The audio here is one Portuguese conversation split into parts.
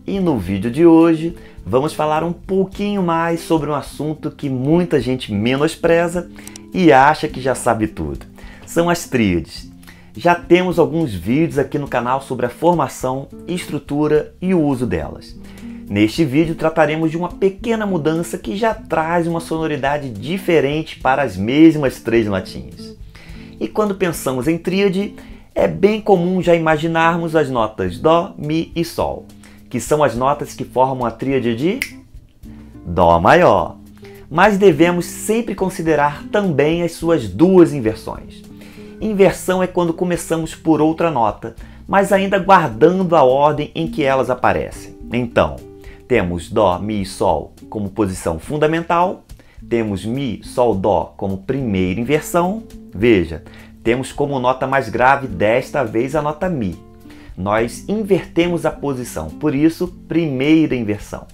E no vídeo de hoje vamos falar um pouquinho mais sobre um assunto que muita gente menospreza e acha que já sabe tudo. São as tríades. Já temos alguns vídeos aqui no canal sobre a formação, estrutura e o uso delas. Neste vídeo trataremos de uma pequena mudança que já traz uma sonoridade diferente para as mesmas três notinhas. E quando pensamos em tríade, é bem comum já imaginarmos as notas Dó, Mi e Sol, que são as notas que formam a tríade de Dó maior. Mas devemos sempre considerar também as suas duas inversões. Inversão é quando começamos por outra nota, mas ainda guardando a ordem em que elas aparecem. Então, temos Dó, Mi e Sol como posição fundamental, temos Mi, Sol, Dó como primeira inversão. Veja, temos como nota mais grave desta vez a nota Mi. Nós invertemos a posição, por isso, primeira inversão.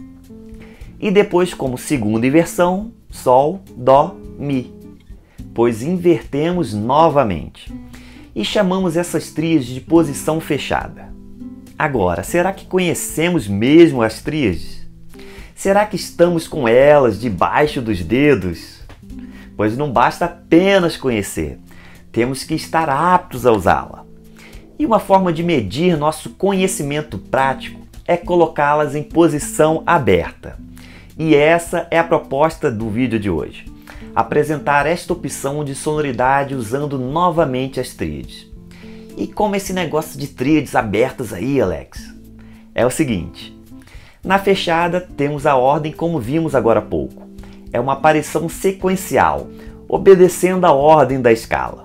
E depois, como segunda inversão, Sol, Dó, Mi, pois invertemos novamente. E chamamos essas tríades de posição fechada. Agora, será que conhecemos mesmo as tríades? Será que estamos com elas debaixo dos dedos? Pois não basta apenas conhecer, temos que estar aptos a usá-la. E uma forma de medir nosso conhecimento prático é colocá-las em posição aberta. E essa é a proposta do vídeo de hoje. Apresentar esta opção de sonoridade usando novamente as tríades. E como esse negócio de tríades abertas aí, Alex? É o seguinte, na fechada temos a ordem como vimos agora há pouco. É uma aparição sequencial, obedecendo a ordem da escala.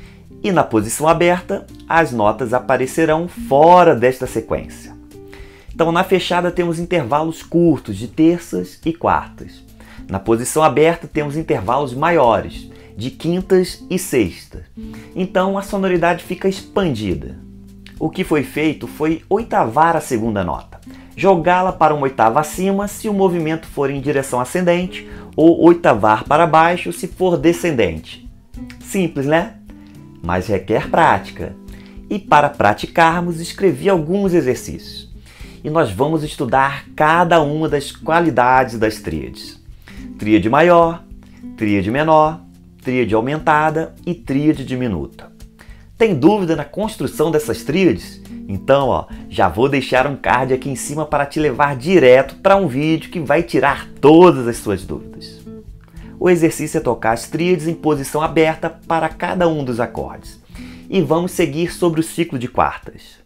E na posição aberta, as notas aparecerão fora desta sequência. Então na fechada temos intervalos curtos de terças e quartas. Na posição aberta temos intervalos maiores, de quintas e sextas. Então a sonoridade fica expandida. O que foi feito foi oitavar a segunda nota, jogá-la para uma oitava acima se o movimento for em direção ascendente ou oitavar para baixo se for descendente. Simples, né? Mas requer prática. E para praticarmos, escrevi alguns exercícios. E nós vamos estudar cada uma das qualidades das tríades. Tríade maior, tríade menor, tríade aumentada e tríade diminuta. Tem dúvida na construção dessas tríades? Então, já vou deixar um card aqui em cima para te levar direto para um vídeo que vai tirar todas as suas dúvidas. O exercício é tocar as tríades em posição aberta para cada um dos acordes. E vamos seguir sobre o ciclo de quartas.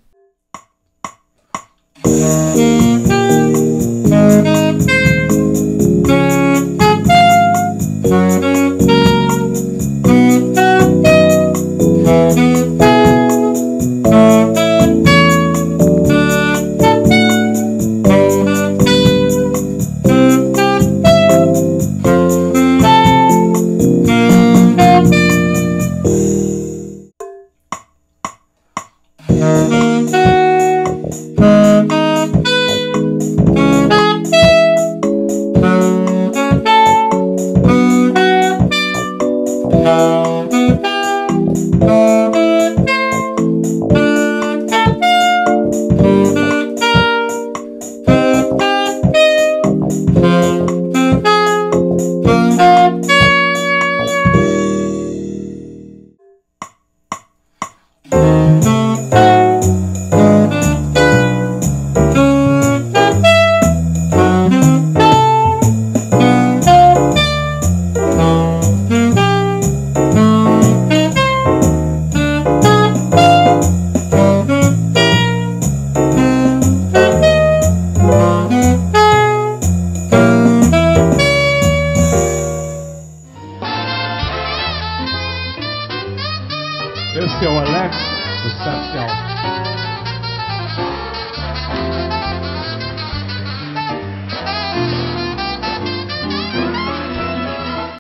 Esse é o Alex do Céu.